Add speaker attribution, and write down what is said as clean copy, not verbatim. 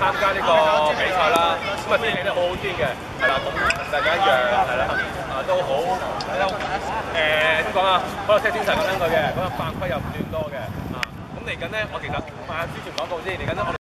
Speaker 1: 參加呢個比賽啦。咁啊天氣都好好天嘅，係啦，同大家一樣係啦，都好點講啊？好有車精神咁樣嘅，咁啊犯規又唔算多嘅咁嚟緊咧，我其實之前講過先，嚟緊咧我哋。